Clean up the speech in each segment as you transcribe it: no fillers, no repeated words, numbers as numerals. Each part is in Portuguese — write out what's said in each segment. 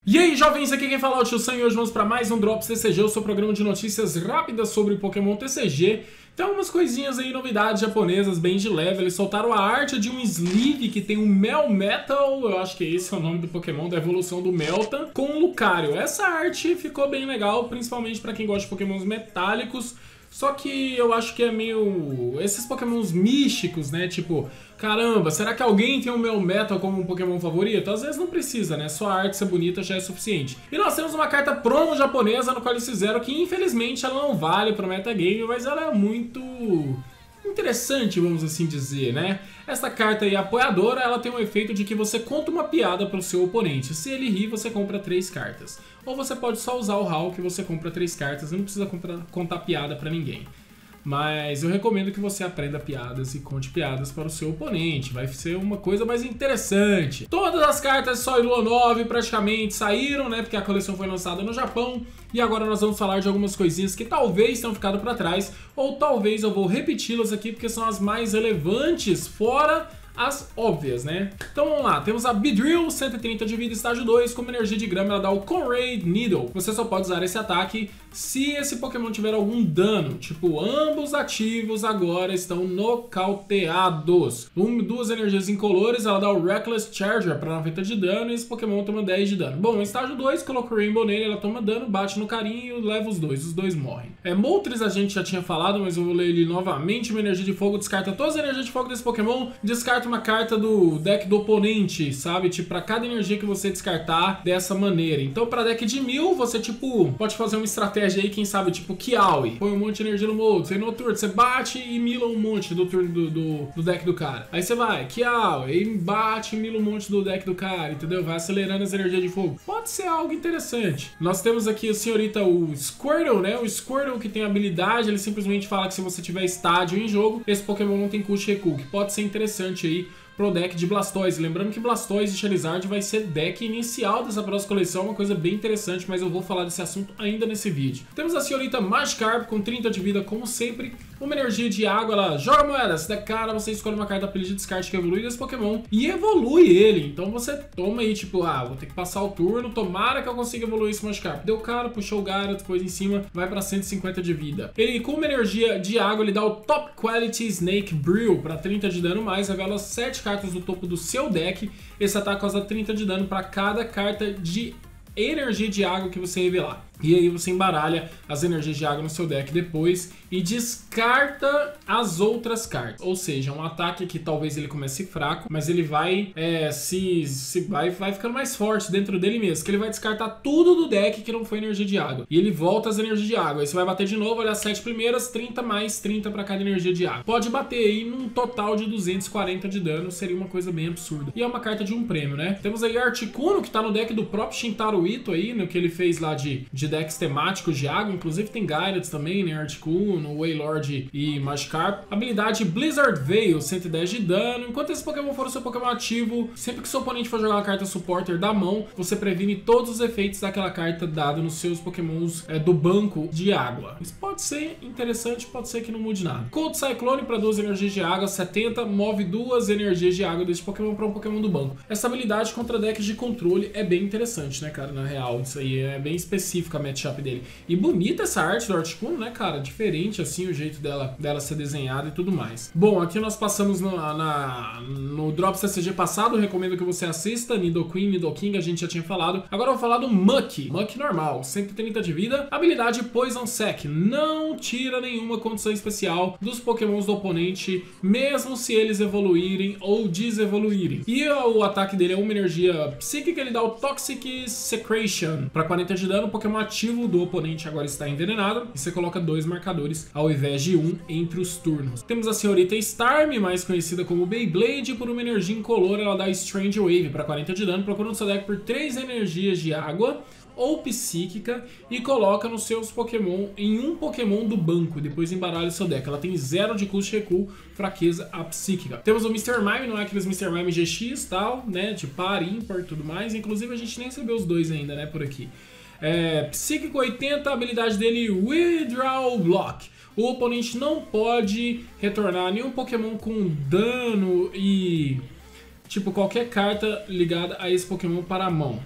E aí, jovens, aqui quem fala é o Tio Sam e hoje vamos para mais um Drops TCG, o seu programa de notícias rápidas sobre o Pokémon TCG. Tem umas coisinhas aí, novidades japonesas bem de leve. Eles soltaram a arte de um sleeve que tem um Melmetal, eu acho que esse é o nome do Pokémon, da evolução do Meltan, com o Lucario. Essa arte ficou bem legal, principalmente para quem gosta de Pokémons metálicos. Só que eu acho que é meio... esses Pokémons místicos, né? Tipo, caramba, será que alguém tem o Melmetal como um Pokémon favorito? Às vezes não precisa, né? Só a arte ser bonita já é suficiente. E nós temos uma carta promo japonesa no qual eles fizeram que, infelizmente, ela não vale pro metagame, mas ela é muito interessante, vamos assim dizer, né? Essa carta aí, apoiadora, ela tem um efeito de que você conta uma piada pro seu oponente. Se ele rir, você compra 3 cartas. Ou você pode só usar o Hall que você compra 3 cartas e não precisa contar piada pra ninguém. Mas eu recomendo que você aprenda piadas e conte piadas para o seu oponente. Vai ser uma coisa mais interessante. Todas as cartas Sol e Lua 9 praticamente saíram, né? Porque a coleção foi lançada no Japão. E agora nós vamos falar de algumas coisinhas que talvez tenham ficado para trás. Ou talvez eu vou repeti-las aqui porque são as mais relevantes, fora as óbvias, né? Então vamos lá, temos a Beedrill, 130 de vida, estágio 2, como energia de grama ela dá o Conraid Needle. Você só pode usar esse ataque se esse Pokémon tiver algum dano, tipo, ambos ativos agora estão nocauteados. 2 energias incolores, ela dá o Reckless Charger para 90 de dano e esse Pokémon toma 10 de dano. Bom, no estágio 2, coloca o Rainbow nele, ela toma dano, bate no carinho e leva os dois morrem. Moltres a gente já tinha falado, mas eu vou ler ele novamente. Uma energia de fogo, descarta todas as energias de fogo desse Pokémon, descarta uma carta do deck do oponente, sabe? Tipo, pra cada energia que você descartar dessa maneira. Então, pra deck de 1000, você, tipo, pode fazer uma estratégia aí, quem sabe, tipo, Kiawe. Põe um monte de energia no Moltres. Aí no turno, você bate e mila um monte do turno do deck do cara. Aí você vai, Kiawe, aí bate e mila um monte do deck do cara, entendeu? Vai acelerando as energias de fogo. Pode ser algo interessante. Nós temos aqui, senhorita, o Squirtle, né? O Squirtle que tem habilidade, ele simplesmente fala que se você tiver estádio em jogo, esse Pokémon não tem custo de recuo, que pode ser interessante aí pro deck de Blastoise. Lembrando que Blastoise e Charizard vai ser deck inicial dessa próxima coleção, uma coisa bem interessante, mas eu vou falar desse assunto ainda nesse vídeo. Temos a senhorita Magikarp com 30 de vida, como sempre. Uma energia de água, ela joga moedas. Se der cara, você escolhe uma carta apelido de descarte que evolui desse Pokémon e evolui ele. Então você toma aí, tipo, vou ter que passar o turno, tomara que eu consiga evoluir esse Magikarp. Deu cara, puxou o Gyarados, depois em cima, vai pra 150 de vida. Ele, com uma energia de água, ele dá o Top Quality Snake Brill pra 30 de dano, mais revela 7 cartas do topo do seu deck. Esse ataque causa 30 de dano para cada carta de energia de água que você revelar. E aí você embaralha as energias de água no seu deck depois e descarta as outras cartas. Ou seja, um ataque que talvez ele comece fraco, mas ele vai vai ficando mais forte dentro dele mesmo. Que ele vai descartar tudo do deck que não foi energia de água. E ele volta as energias de água. Aí você vai bater de novo, olha as 7 primeiras, 30 mais 30 para cada energia de água. Pode bater aí num total de 240 de dano, seria uma coisa bem absurda. E é uma carta de um prêmio, né? Temos aí Articuno, que tá no deck do próprio Shintaro Ito aí, no que ele fez lá de decks temáticos de água, inclusive tem Gyarados também, né? Articuno, Wailord e Magikarp. Habilidade Blizzard Veil, 110 de dano. Enquanto esse Pokémon for o seu Pokémon ativo, sempre que seu oponente for jogar uma carta Supporter da mão, você previne todos os efeitos daquela carta dada nos seus Pokémons do banco de água. Isso pode ser interessante, pode ser que não mude nada. Cold Cyclone para 2 energias de água, 70, move 2 energias de água desse Pokémon para um Pokémon do banco. Essa habilidade contra decks de controle é bem interessante, né, cara? Na real, isso aí é bem específica a matchup dele. E bonita essa arte do Articuno, né, cara? Diferente, assim, o jeito dela ser desenhada e tudo mais. Bom, aqui nós passamos no Drops TCG passado, recomendo que você assista. Nidoqueen, Nidoking, a gente já tinha falado. Agora eu vou falar do Muck. Muck normal, 130 de vida. Habilidade Poison Sec. Não tira nenhuma condição especial dos Pokémons do oponente, mesmo se eles evoluírem ou desevoluírem. E o ataque dele é uma energia psíquica, ele dá o Toxic Secretion para 40 de dano. O Pokémon ativo do oponente agora está envenenado e você coloca 2 marcadores ao invés de 1 entre os turnos. Temos a senhorita Starmie, mais conhecida como Beyblade, por uma energia incolor, ela dá Strange Wave para 40 de dano, procura no seu deck por 3 energias de água ou psíquica e coloca nos seus Pokémon em um Pokémon do banco, depois embaralha o seu deck. Ela tem 0 de custo de recuo, fraqueza a psíquica. Temos o Mr. Mime, não é aqueles Mr. Mime GX e tal, né, de par, ímpar e tudo mais. Inclusive a gente nem recebeu os dois ainda, né, por aqui. Psíquico 80, a habilidade dele Withdraw Block. O oponente não pode retornar nenhum Pokémon com dano e tipo qualquer carta ligada a esse Pokémon para a mão.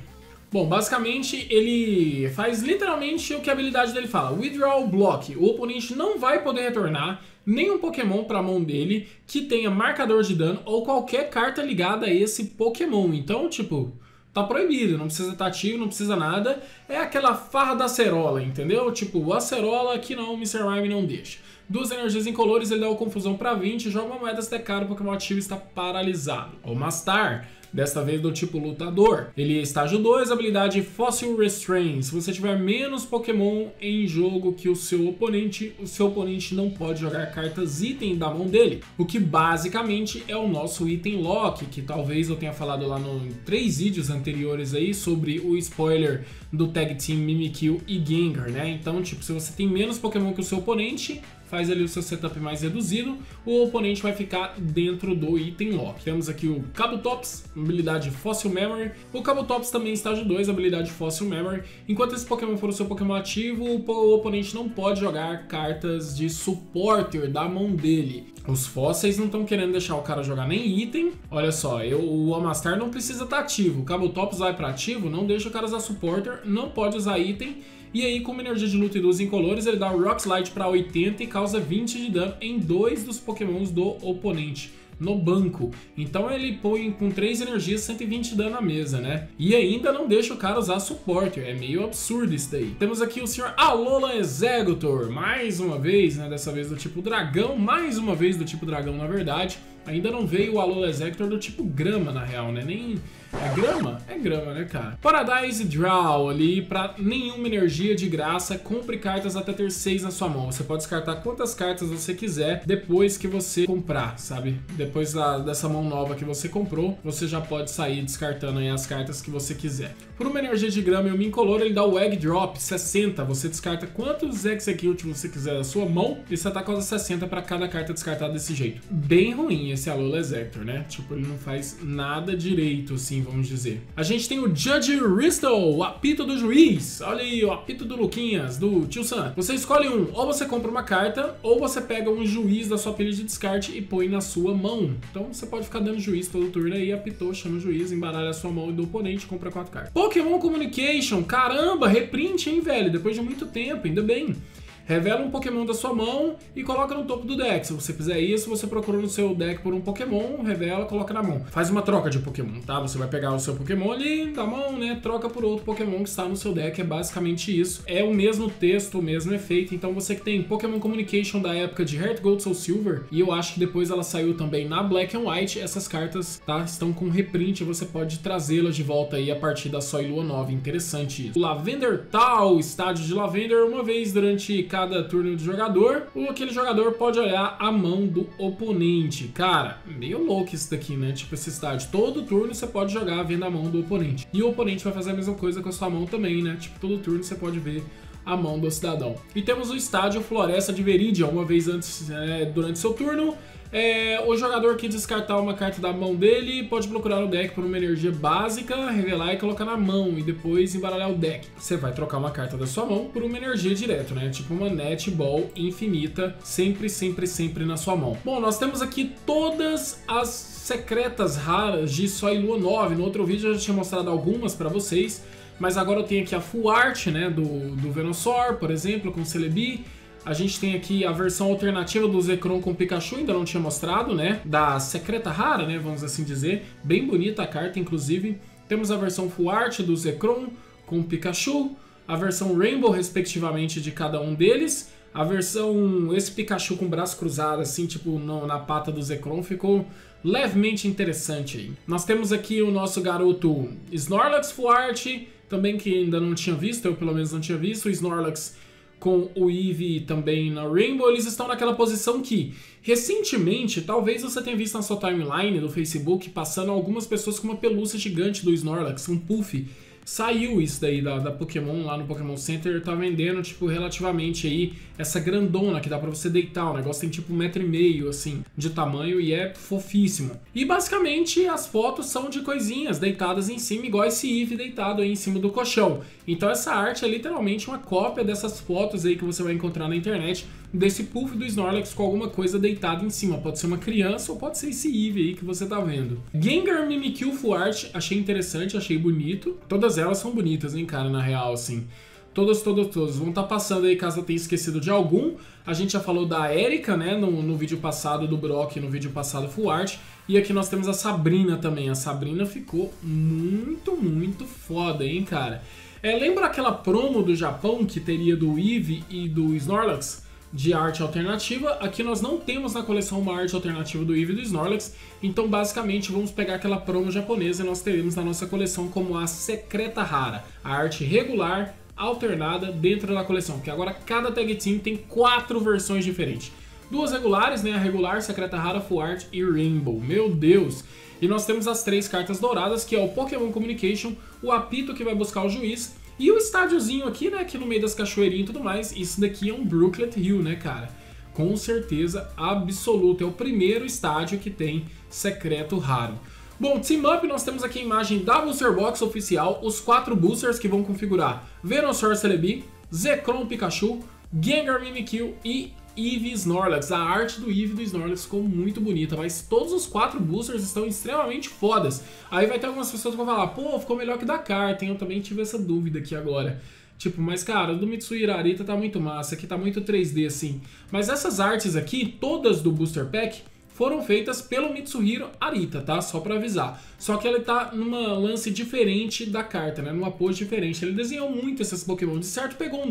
Bom, basicamente ele faz literalmente o que a habilidade dele fala. Withdraw Block. O oponente não vai poder retornar nenhum Pokémon para a mão dele que tenha marcador de dano ou qualquer carta ligada a esse Pokémon. Então, tipo, tá proibido, não precisa estar ativo, não precisa nada. É aquela farra da acerola, entendeu? Tipo, acerola que não, o Mr. Mime não deixa. 2 energias incolores, ele dá uma confusão para 20, joga uma moeda se der cara, o Pokémon ativo está paralisado. O Mastar, desta vez do tipo lutador. Ele é estágio 2, habilidade Fossil Restrain. Se você tiver menos Pokémon em jogo que o seu oponente não pode jogar cartas item da mão dele. O que basicamente é o nosso item lock, que talvez eu tenha falado lá em 3 vídeos anteriores aí sobre o spoiler do Tag Team Mimikyu e Gengar, né? Então, tipo, se você tem menos Pokémon que o seu oponente, faz ali o seu setup mais reduzido, o oponente vai ficar dentro do item lock. Temos aqui o Kabutops, habilidade Fossil Memory. O Kabutops também estágio 2, habilidade Fossil Memory. Enquanto esse Pokémon for o seu Pokémon ativo, o oponente não pode jogar cartas de supporter da mão dele. Os fósseis não estão querendo deixar o cara jogar nem item. Olha só, o Amistar não precisa estar ativo. O Kabutops vai para ativo, não deixa o cara usar supporter, não pode usar item. E aí, com uma energia de luta e 2 incolores, ele dá o Rock Slide para 80 e causa 20 de dano em 2 dos Pokémons do oponente no banco. Então ele põe com 3 energias 120 de dano na mesa, né? E ainda não deixa o cara usar suporte. É meio absurdo isso daí. Temos aqui o Sr. Alolan Exeggutor, mais uma vez, né? Dessa vez do tipo dragão, mais uma vez do tipo dragão, na verdade. Ainda não veio o Alolan Exeggutor do tipo grama, na real, né? Nem... É grama? É grama, né, cara? Paradise Draw ali, pra nenhuma energia de graça, compre cartas até ter 6 na sua mão. Você pode descartar quantas cartas você quiser depois que você comprar, sabe? Depois dessa mão nova que você comprou, você já pode sair descartando aí as cartas que você quiser. Por uma energia de grama e uma incolor, ele dá o Egg Drop, 60. Você descarta quantos Execute você quiser da sua mão e você tá com 60 para cada carta descartada desse jeito. Bem ruim esse Alolan Exeggutor, né? Tipo, ele não faz nada direito, assim, vamos dizer. A gente tem o Judge Ristle, o apito do juiz. Olha aí, o apito do Luquinhas, do Tio Sam. Você escolhe um, ou você compra uma carta, ou você pega um juiz da sua pilha de descarte e põe na sua mão. Então você pode ficar dando juiz todo turno aí, apitou, chama o juiz, embaralha a sua mão e do oponente, compra 4 cartas. Pokémon Communication, caramba, reprint, hein, velho? Depois de muito tempo, ainda bem. Revela um Pokémon da sua mão e coloca no topo do deck. Se você fizer isso, você procura no seu deck por um Pokémon, revela, coloca na mão. Faz uma troca de Pokémon, tá? Você vai pegar o seu Pokémon ali da mão, né? Troca por outro Pokémon que está no seu deck. É basicamente isso. É o mesmo texto, o mesmo efeito. Então você que tem Pokémon Communication da época de Heart Gold, Soul Silver, e eu acho que depois ela saiu também na Black and White, essas cartas, tá? Estão com reprint. Você pode trazê-las de volta aí a partir da Sol e Lua Nova. Interessante isso. O Lavender Tal, estádio de Lavender, uma vez durante cada turno do jogador, aquele jogador pode olhar a mão do oponente. Cara, meio louco isso daqui, né? Tipo, esse estádio. Todo turno você pode jogar vendo a mão do oponente. E o oponente vai fazer a mesma coisa com a sua mão também, né? Tipo, todo turno você pode ver a mão do cidadão. E temos o estádio Floresta de Viridian, uma vez antes, durante seu turno. O jogador que descartar uma carta da mão dele pode procurar o deck por uma energia básica, revelar e colocar na mão e depois embaralhar o deck. Você vai trocar uma carta da sua mão por uma energia direto, né? Tipo uma Net Ball infinita, sempre, sempre, sempre na sua mão. Bom, nós temos aqui todas as secretas raras de Sol e Lua 9. No outro vídeo eu já tinha mostrado algumas para vocês, mas agora eu tenho aqui a Full Art, né? Do Venusaur, por exemplo, com Celebi. A gente tem aqui a versão alternativa do Zekrom com Pikachu, ainda não tinha mostrado, né? Da secreta rara, né? Vamos assim dizer. Bem bonita a carta, inclusive. Temos a versão Full Art do Zekrom com Pikachu. A versão Rainbow, respectivamente, de cada um deles. A versão... Esse Pikachu com o braço cruzado, assim, tipo, na pata do Zekrom, ficou levemente interessante aí. Nós temos aqui o nosso garoto Snorlax Full Art, também que ainda não tinha visto, eu pelo menos não tinha visto. O Snorlax com o Eevee também na Rainbow, eles estão naquela posição que, recentemente, talvez você tenha visto na sua timeline do Facebook, passando algumas pessoas com uma pelúcia gigante do Snorlax, um puff. Saiu isso daí da Pokémon lá no Pokémon Center, tá vendendo, tipo, relativamente aí, essa grandona que dá pra você deitar. O negócio tem tipo 1,5 m, assim, de tamanho e é fofíssimo. E basicamente as fotos são de coisinhas deitadas em cima, igual esse Eevee deitado aí em cima do colchão. Então essa arte é literalmente uma cópia dessas fotos aí que você vai encontrar na internet desse Puff do Snorlax com alguma coisa deitada em cima. Pode ser uma criança ou pode ser esse Eevee aí que você tá vendo. Gengar, Mimikyu, Full Art, achei interessante, achei bonito. Todas elas são bonitas, hein, cara, na real, assim. Todas. Vão estar passando aí caso eu tenha esquecido de algum. A gente já falou da Erika, né, no vídeo passado, do Brock, no vídeo passado Full Art. E aqui nós temos a Sabrina também. A Sabrina ficou muito foda, hein, cara. Lembra aquela promo do Japão que teria do Eevee e do Snorlax de arte alternativa? Aqui nós não temos na coleção uma arte alternativa do Eevee e do Snorlax. Então, basicamente, vamos pegar aquela promo japonesa e nós teremos na nossa coleção como a secreta rara. A arte regular alternada dentro da coleção, porque agora cada tag team tem 4 versões diferentes. 2 regulares, né? A regular, secreta rara, Full Art e Rainbow. Meu Deus! E nós temos as 3 cartas douradas, que é o Pokémon Communication, o apito que vai buscar o juiz e o estádiozinho aqui, né? Aqui no meio das cachoeirinhas e tudo mais. Isso daqui é um Brooklet Hill, né, cara? Com certeza absoluta. É o primeiro estádio que tem secreto raro. Bom, Team Up, nós temos aqui a imagem da Booster Box oficial, os 4 boosters que vão configurar Venusaur Celebi, Zekrom Pikachu, Gengar Mimikyu e Eevee Snorlax. A arte do Eevee do Snorlax ficou muito bonita, mas todos os 4 boosters estão extremamente fodas. Aí vai ter algumas pessoas que vão falar, pô, ficou melhor que da carta, hein? Eu também tive essa dúvida aqui agora. Tipo, mas cara, o do Mitsuhiro Arita tá muito massa, aqui tá muito 3D assim. Mas essas artes aqui, todas do Booster Pack, foram feitas pelo Mitsuhiro Arita, tá? Só pra avisar. Só que ele tá numa lance diferente da carta, né? Numa pose diferente. Ele desenhou muito esses Pokémon. De certo, pegou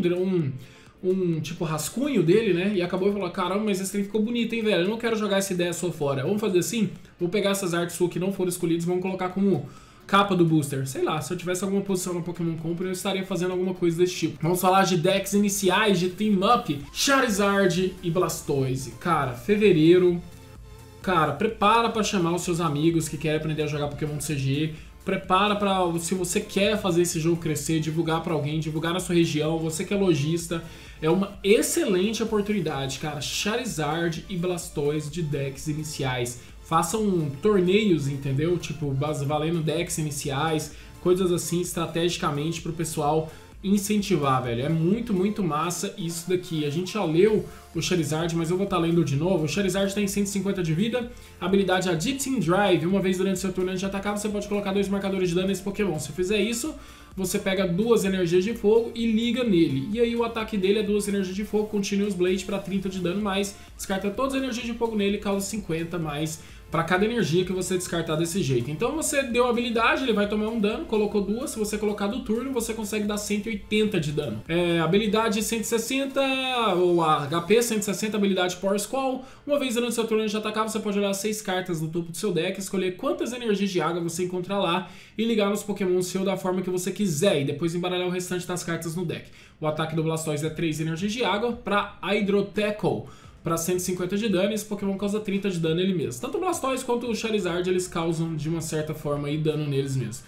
um tipo rascunho dele, né? E acabou e falou, caramba, mas esse trem ficou bonito, hein, velho? Eu não quero jogar essa ideia só fora. Vamos fazer assim? Vou pegar essas artes suas que não foram escolhidas e vamos colocar como capa do booster. Sei lá, se eu tivesse alguma posição no Pokémon Company, eu estaria fazendo alguma coisa desse tipo. Vamos falar de decks iniciais de Team Up. Charizard e Blastoise. Cara, fevereiro... Cara, prepara pra chamar os seus amigos que querem aprender a jogar Pokémon CG. Prepara pra, se você quer fazer esse jogo crescer, divulgar pra alguém, divulgar na sua região, você que é lojista. É uma excelente oportunidade, cara. Charizard e Blastoise de decks iniciais. Façam torneios, entendeu? Tipo, valendo decks iniciais, coisas assim, estrategicamente pro pessoal incentivar, velho. É muito massa isso daqui. A gente já leu o Charizard, mas eu vou estar lendo de novo. O Charizard tem 150 de vida, habilidade Addicting Drive. Uma vez durante seu turno antes de atacar, você pode colocar 2 marcadores de dano nesse Pokémon. Se fizer isso, você pega 2 energias de fogo e liga nele. E aí o ataque dele é 2 energias de fogo, Continuous Blade para 30 de dano mais. Descarta todas as energias de fogo nele e causa 50 mais para cada energia que você descartar desse jeito. Então você deu a habilidade, ele vai tomar um dano, colocou 2, se você colocar do turno, você consegue dar 180 de dano. Habilidade 160, ou a HP 160, habilidade Power Squall. Uma vez durante seu turno de atacar, você pode olhar 6 cartas no topo do seu deck, escolher quantas energias de água você encontrar lá e ligar nos Pokémon seu da forma que você quiser, e depois embaralhar o restante das cartas no deck. O ataque do Blastoise é 3 energias de água para Hydro Tackle, para 150 de dano, e esse Pokémon causa 30 de dano nele mesmo. Tanto o Blastoise quanto o Charizard, eles causam de uma certa forma aí dano neles mesmos.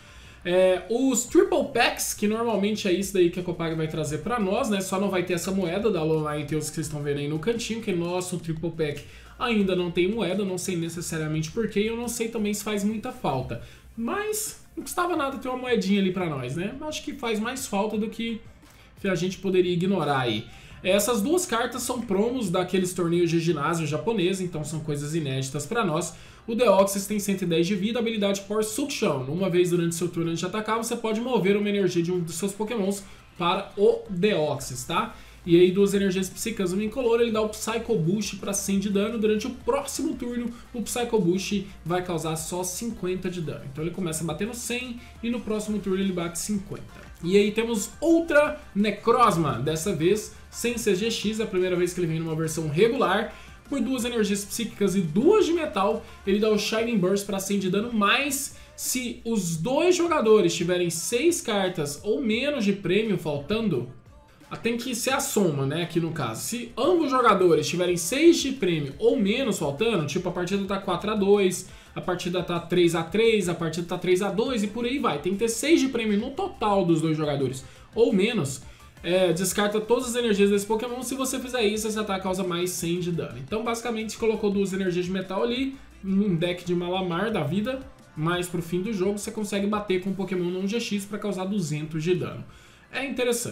Os Triple Packs, que normalmente é isso daí que a Copag vai trazer para nós, né? Só não vai ter essa moeda da Alolan Teos que vocês estão vendo aí no cantinho, que nosso Triple Pack ainda não tem moeda, não sei necessariamente porquê, e eu não sei também se faz muita falta. Mas não custava nada ter uma moedinha ali para nós, né? Acho que faz mais falta do que a gente poderia ignorar aí. Essas 2 cartas são promos daqueles torneios de ginásio japonês, então são coisas inéditas para nós. O Deoxys tem 110 de vida, habilidade Power Suction. Uma vez durante seu turno antes de atacar, você pode mover uma energia de um dos seus Pokémons para o Deoxys, tá? E aí 2 energias psíquicas, uma incolor, ele dá o Psycho Boost para 100 de dano. Durante o próximo turno, o Psycho Boost vai causar só 50 de dano. Então ele começa batendo 100 e no próximo turno ele bate 50. E aí temos Ultra Necrozma, dessa vez sem CGX, é a primeira vez que ele vem numa versão regular. Por 2 energias psíquicas e 2 de metal, ele dá o Shining Burst para 100 de dano, mas se os 2 jogadores tiverem 6 cartas ou menos de prêmio faltando, tem que ser a soma, né, aqui no caso. Se ambos jogadores tiverem 6 de prêmio ou menos faltando, tipo a partida tá 4-2, a partida tá 3-3, a partida tá 3-2 e por aí vai. Tem que ter 6 de prêmio no total dos 2 jogadores ou menos. Descarta todas as energias desse Pokémon. Se você fizer isso, esse ataque causa mais 100 de dano. Então basicamente colocou 2 energias de metal ali, num deck de Malamar da vida, mas pro fim do jogo você consegue bater com um Pokémon não GX para causar 200 de dano. É interessante.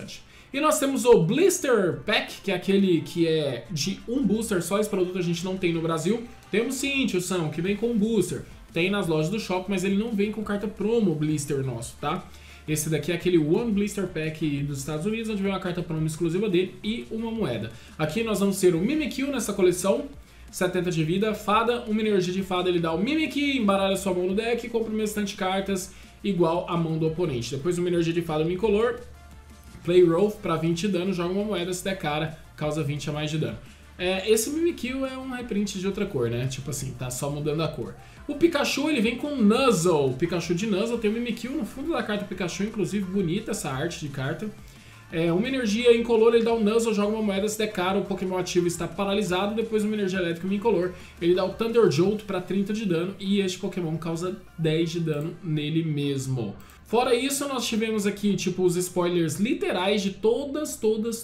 E nós temos o Blister Pack, que é aquele que é de um booster só. Esse produto a gente não tem no Brasil. Temos sim, tio São, que vem com um booster. Tem nas lojas do shopping, mas ele não vem com carta promo Blister nosso, tá? Esse daqui é aquele One Blister Pack dos Estados Unidos, onde vem uma carta promo exclusiva dele e uma moeda. Aqui nós vamos ter o Mimikyu nessa coleção, 70 de vida, Fada, uma energia de Fada, ele dá o Mimikyu, embaralha sua mão no deck e compra uma estante de cartas igual a mão do oponente. Depois uma energia de Fada, incolor, Play Rolf para 20 de dano, joga uma moeda, se der cara, causa 20 a mais de dano. Esse Mimikyu é um reprint de outra cor, né? Tipo assim, tá só mudando a cor. O Pikachu, ele vem com Nuzzle. O Pikachu de Nuzzle tem o Mimikyu no fundo da carta Pikachu, inclusive bonita essa arte de carta. Uma energia incolor, ele dá o Nuzzle, joga uma moeda, se der cara, o Pokémon ativo está paralisado. Depois uma energia elétrica incolor, ele dá o Thunder Jolt para 30 de dano e este Pokémon causa 10 de dano nele mesmo. Fora isso, nós tivemos aqui tipo os spoilers literais de todas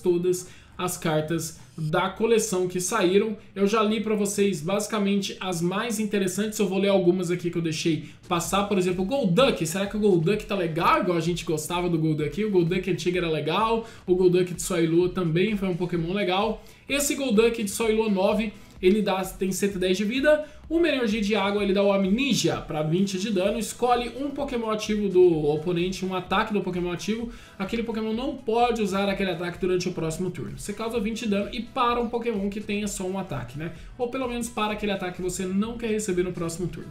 as cartas da coleção que saíram. Eu já li pra vocês basicamente as mais interessantes. Eu vou ler algumas aqui que eu deixei passar. Por exemplo, o Golduck. Será que o Golduck tá legal? Igual a gente gostava do Golduck. O Golduck antigo era legal. O Golduck de Sol e Lua também foi um Pokémon legal. Esse Golduck de Sol e Lua 9, ele tem 110 de vida. Uma energia de água, ele dá o Amnesia para 20 de dano. Escolhe um Pokémon ativo do oponente, um ataque do Pokémon ativo. Aquele Pokémon não pode usar aquele ataque durante o próximo turno. Você causa 20 de dano e para um Pokémon que tenha só um ataque, né? Ou pelo menos para aquele ataque que você não quer receber no próximo turno.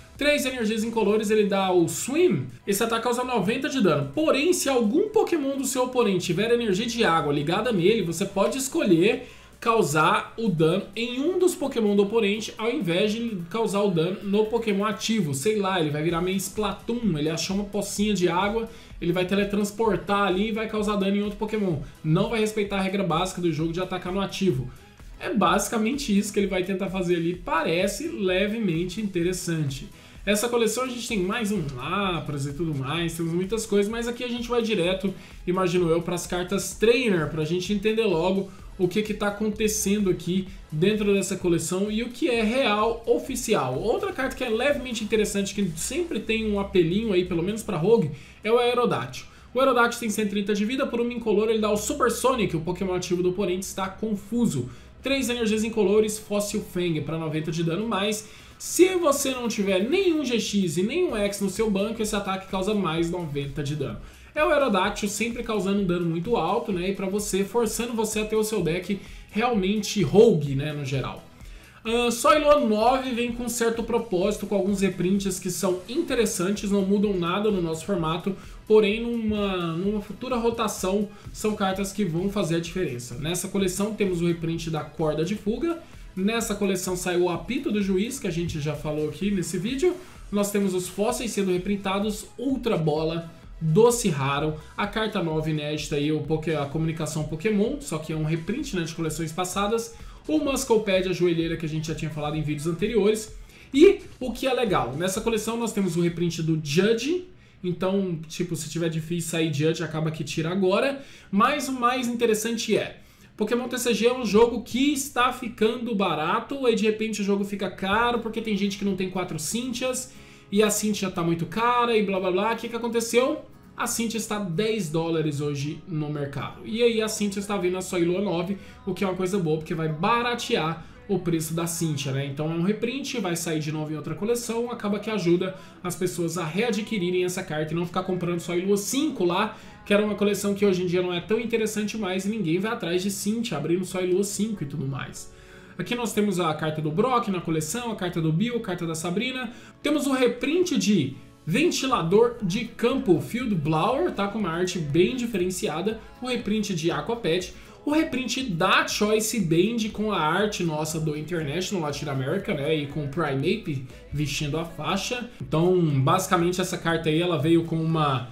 3 energias incolores, ele dá o Swim. Esse ataque causa 90 de dano. Porém, se algum Pokémon do seu oponente tiver energia de água ligada nele, você pode escolher causar o dano em um dos Pokémon do oponente, ao invés de causar o dano no Pokémon ativo. Sei lá, ele vai virar meio Splatoon, ele achou uma pocinha de água, ele vai teletransportar ali e vai causar dano em outro Pokémon. Não vai respeitar a regra básica do jogo de atacar no ativo. É basicamente isso que ele vai tentar fazer ali, parece levemente interessante. Essa coleção a gente tem mais um Lapras e tudo mais, temos muitas coisas, mas aqui a gente vai direto, imagino eu, para as cartas Trainer, para a gente entender logo o que está acontecendo aqui dentro dessa coleção e o que é real oficial. Outra carta que é levemente interessante, que sempre tem um apelinho aí, pelo menos para Rogue, é o Aerodactyl. O Aerodactyl tem 130 de vida, por uma incolor ele dá o Super Sonic, o Pokémon ativo do oponente está confuso. 3 energias incolores, Fossil Fang para 90 de dano, mas se você não tiver nenhum GX e nenhum X no seu banco, esse ataque causa mais 90 de dano. É o Aerodactyl sempre causando um dano muito alto, né? E para você, forçando você a ter o seu deck realmente rogue, né? No geral. Sol e Lua 9 vem com um certo propósito, com alguns reprints que são interessantes, não mudam nada no nosso formato, porém numa futura rotação são cartas que vão fazer a diferença. Nessa coleção temos o reprint da Corda de Fuga, nessa coleção saiu o Apito do Juiz, que a gente já falou aqui nesse vídeo, nós temos os fósseis sendo reprintados, Ultra Bola, Doce Raro, a carta nova inédita aí, a comunicação Pokémon, só que é um reprint, né, de coleções passadas, o Muscleped, a joelheira que a gente já tinha falado em vídeos anteriores, e o que é legal, nessa coleção nós temos o reprint do Judge, então, tipo, se tiver difícil sair Judge, acaba que tira agora, mas o mais interessante é, Pokémon TCG é um jogo que está ficando barato, aí de repente o jogo fica caro, porque tem gente que não tem 4 Cynthias, e a Cynthia está muito cara e blá blá blá. O que aconteceu? A Cynthia está 10 dólares hoje no mercado. E aí a Cynthia está vindo a Sol e Lua 9, o que é uma coisa boa, porque vai baratear o preço da Cynthia, né? Então é um reprint, vai sair de novo em outra coleção, acaba que ajuda as pessoas a readquirirem essa carta e não ficar comprando Sol e Lua 5 lá, que era uma coleção que hoje em dia não é tão interessante mais e ninguém vai atrás de Cynthia, abrindo Sol e Lua 5 e tudo mais. Aqui nós temos a carta do Brock na coleção, a carta do Bill, a carta da Sabrina. Temos o reprint de Ventilador de Campo Field Blower, tá? Com uma arte bem diferenciada. O reprint de Aquapet. O reprint da Choice Band com a arte nossa do International Latin America, né? E com o Primeape vestindo a faixa. Então, basicamente, essa carta aí ela veio com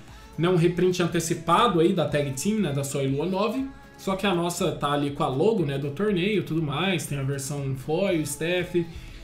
um reprint antecipado aí da Tag Team, né? Da Sol e Lua 9. Só que a nossa tá ali com a logo, né, do torneio e tudo mais, tem a versão foil, staff,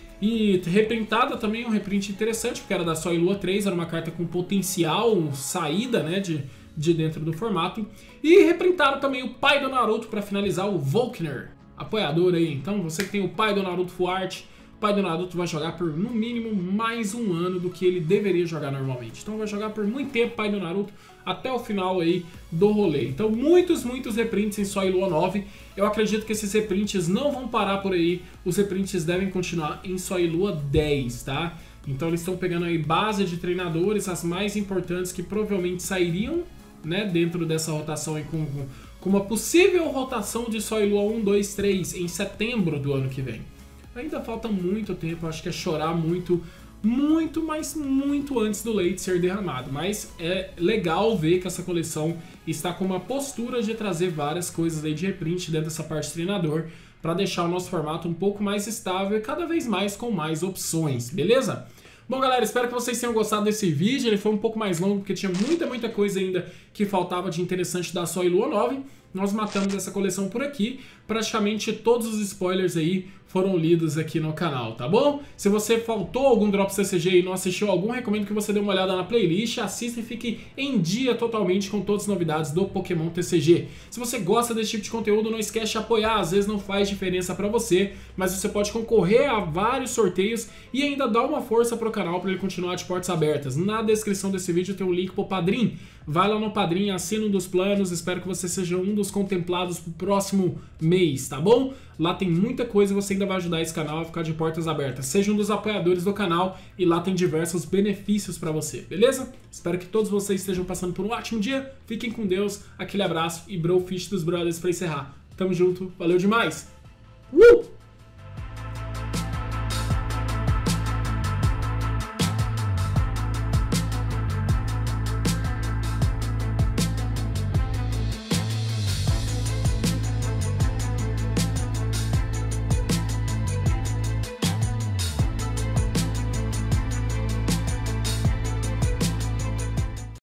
e reprintada também, um reprint interessante, porque era da Sol e Lua 3, era uma carta com potencial saída, né, de dentro do formato, e reprintaram também o pai do Naruto para finalizar, o Volkner, apoiador aí. Então você que tem o pai do Naruto Full Art, o pai do Naruto vai jogar por no mínimo mais um ano do que ele deveria jogar normalmente. Então vai jogar por muito tempo pai do Naruto, até o final aí do rolê. Então muitos reprints em Sol e Lua 9. Eu acredito que esses reprints não vão parar por aí, os reprints devem continuar em Sol e Lua 10, tá? Então eles estão pegando aí base de treinadores, as mais importantes que provavelmente sairiam, né, dentro dessa rotação aí com uma possível rotação de Sol e Lua 1, 2, 3 em setembro do ano que vem. Ainda falta muito tempo, acho que é chorar muito, mas muito antes do leite ser derramado. Mas é legal ver que essa coleção está com uma postura de trazer várias coisas aí de reprint dentro dessa parte de treinador, para deixar o nosso formato um pouco mais estável e cada vez mais com mais opções, beleza? Bom, galera, espero que vocês tenham gostado desse vídeo. Ele foi um pouco mais longo porque tinha muita coisa ainda que faltava de interessante da Sol e Lua 9. Nós matamos essa coleção por aqui. Praticamente todos os spoilers aí foram lidos aqui no canal, tá bom? Se você faltou algum Drops TCG e não assistiu algum, recomendo que você dê uma olhada na playlist, assista e fique em dia totalmente com todas as novidades do Pokémon TCG. Se você gosta desse tipo de conteúdo, não esquece de apoiar, às vezes não faz diferença pra você, mas você pode concorrer a vários sorteios e ainda dar uma força pro canal para ele continuar de portas abertas. Na descrição desse vídeo tem um link pro Padrim. Vai lá no Padrim, assina um dos planos, espero que você seja um dos contemplados pro próximo mês, tá bom? Lá tem muita coisa e você ainda vai ajudar esse canal a ficar de portas abertas. Seja um dos apoiadores do canal e lá tem diversos benefícios pra você, beleza? Espero que todos vocês estejam passando por um ótimo dia, fiquem com Deus, aquele abraço e Brofish dos Brothers pra encerrar. Tamo junto, valeu demais!